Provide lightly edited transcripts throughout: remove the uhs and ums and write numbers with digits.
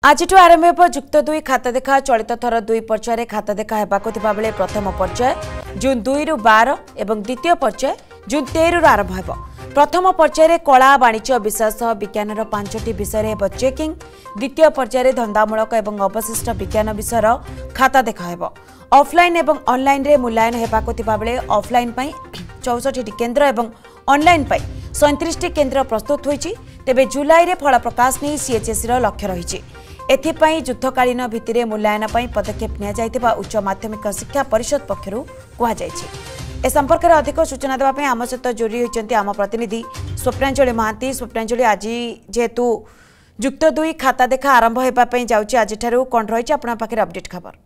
आज आरंभ हो जुक्त दुई खाता देखा चलित थर दुई पर्यायर खाता देखा होगा बेले प्रथम पर्याय जून 2 रु 12 और द्वितीय पर्याय जून 13 रु आरंभ हो। प्रथम पर्यायर कला वाणिज्य विषय सह विज्ञान 5टी विषय चेकिंग, द्वितीय पर्यायर धंदामूलक और अवशिष्ट विज्ञान विषय खाता देखा हो। ऑफलाइन और ऑनलाइन रे मूल्यांकन होगा बेले ऑफलाइन 64 केन्द्र और ऑनलाइन 37 केन्द्र प्रस्तुत होती। तेबे जुलाई फल प्रकाश नहीं सीएचएससी लक्ष्य रही। एथिपाई युद्धकालीन भित्तिरे मूल्यांकन पदक्षेप निया उच्च माध्यमिक शिक्षा परिषद पक्षरु कहुई। ए संपर्क में अधिक सूचना देवाई आम सहित जोड़ी होती आम प्रतिनिधि स्वप्नांजलि महांती। स्वप्नांजलि, आज जेहेतु जुक्त दुई खाता देखा आरंभ होगापी जाऊँगी, आज कौन रही पाखे अपडेट खबर?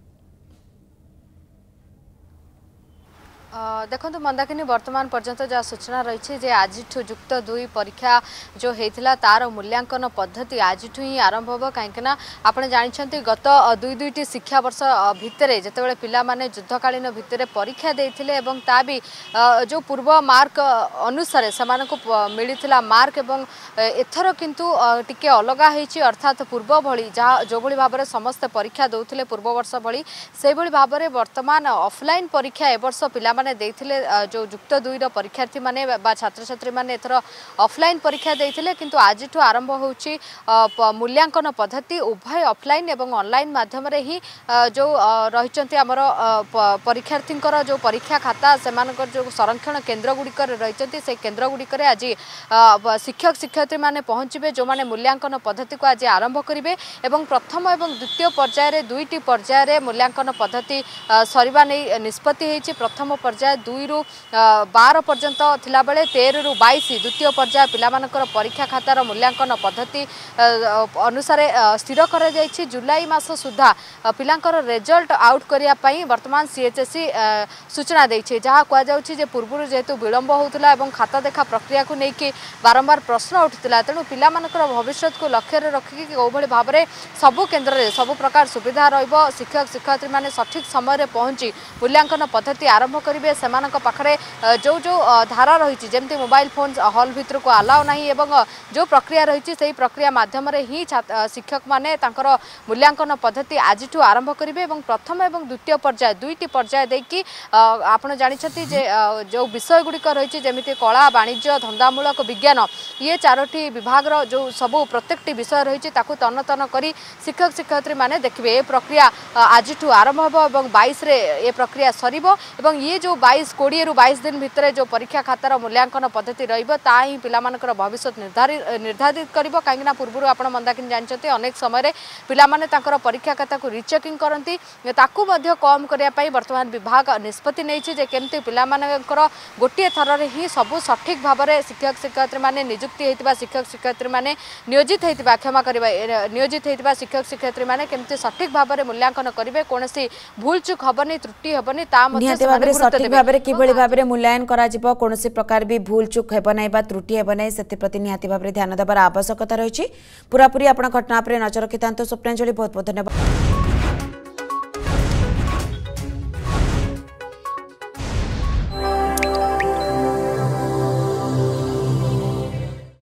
देखो मंदाकिनी, वर्तमान पर्यंत जहाँ सूचना रही है आज जुक्त दुई परीक्षा जो होता तार मूल्यांकन पद्धति आज ही आरंभ हो। कहीं आपने जानते गत दुईटी शिक्षा वर्ष भितर जिते पिला माने युद्धकालीन भितर परीक्षा देते ता भी जो पूर्व मार्क अनुसार से मिलता मार्क एवं एथर किंतु टिके अलग होती, अर्थात पूर्व भली जहाँ जो भाव में समस्त परीक्षा दौले पूर्व वर्ष भली से भाव में वर्तमान ऑफलाइन परीक्षा ए वर्ष पिला देथिले जो जुक्त दुई परीक्षार्थी माने बा छात्र छात्री माने एथर ऑफलाइन परीक्षा देथिले, किंतु आज आरंभ होउची मूल्यांकन पद्धति उभय ऑफलाइन एवं ऑनलाइन माध्यम रे ही जो रहिचंती हमर परीक्षार्थींकर जो परीक्षा खाता सेमानकर जो संरक्षण केन्द्र गुड़िक रहिचंती से केन्द्र गुड़िक आज शिक्षक शिक्षयित्री माने पहुंचबे जो माने मूल्यांकन पद्धति को आज आरंभ करिवे एवं प्रथम एवं द्वितीय पर्यायर दुईटी पर्यायर मूल्यांकन पद्धति सरिबा नै निष्पत्ति हेछि। प्रथम पर्याय 2 रु 12 पर्यंत थिला बेले 13 रु 22 द्वितीय पर्याय पिलामानकर परीक्षा खातार मूल्यांकन पद्धति अनुसार स्थिर कर जाइछि। जुलाई मास सुधा पिलांकर रिजल्ट आउट करिया पई वर्तमान सीएचएससी सूचना दैछि, जहाँ कह जाउछि जे पूर्व जेहेतु विलंब होउतला एवं खाता देखा प्रक्रिया को लेकिन बारंबार प्रश्न उठुतला, तेणु पिलामानकर भविष्य को लक्ष्य रखिक कोभली भाव में सबु केन्द्र में सबु प्रकार सुविधा रहिबो। शिक्षक शिक्षयित्री माने सठिक समय पहुंची मूल्यांकन पद्धति आरंभ करेंगे। सेमानक पाखरे जो जो धारा रही जमती मोबाइल फोन हॉल भीतर को अलाउ नहीं एवं जो प्रक्रिया रही से प्रक्रिया माध्यम ही शिक्षक माने तांकर मूल्यांकन पद्धति आज आरंभ करेंगे। प्रथम एवं द्वितीय पर्याय दुईटी पर्याय देकी आपन जानिछथि जे जो विषय गुड़िक रही जमीती कला वाणिज्य धंदामूलक विज्ञान ये 4टी विभाग जो सबू प्रत्येकटी विषय रही तन तन करी शिक्षक शिक्षयित्री माने देखिए ये प्रक्रिया आज आरंभ हो और 22 रे ये प्रक्रिया सरिबो एवं ये जो 20 रु 22 दिन भितर जो परीक्षा खातार मूल्यांकन पद्धति रही पिलामानकर भविष्य निर्धारित करिबो। कहीं पूर्व आप मंदाकिनी जानते अनेक समय पिलामाने तांकर परीक्षा खाता को रिचेकिंग करती ताकू मध्य कम करने वर्तमान विभाग निष्पत्ति नहीं जे केमती पिलामानकर गोटे थर ही सबू सठिक भाव में शिक्षक शिक्षयित्री माने नियुक्ति होता शिक्षक शिक्षयित्री माने नियोजित होता क्षमा करिबा नियोजित होता शिक्षक शिक्षयित्री माने केमती सठिक भाव में मूल्यांकन करेंगे, कौन भूल चूक हेनी त्रुटि हेनी सठिक भाव में किभली भाव में मूल्यांकन करा जिवो, कौनसी प्रकार भी भूल चूक हेब नै बा त्रुटि हेब नै से प्रति निहाती भाव में ध्यान देवार आवश्यकता रही। पूरापूरी आपण घटना पर नजर रखिता। स्वप्नांजलि, बहुत बहुत धन्यवाद।